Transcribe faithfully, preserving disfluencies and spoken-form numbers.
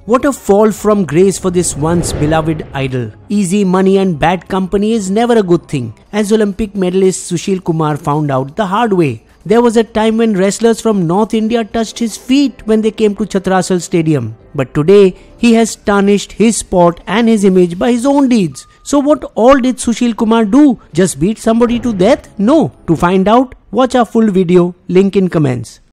What a fall from grace for this once beloved idol. Easy money and bad company is never a good thing, as Olympic medalist Sushil Kumar found out the hard way. There was a time when wrestlers from North India touched his feet when they came to Chhatrasal Stadium. But today, he has tarnished his sport and his image by his own deeds. So what all did Sushil Kumar do? Just beat somebody to death? No. To find out, watch our full video, link in comments.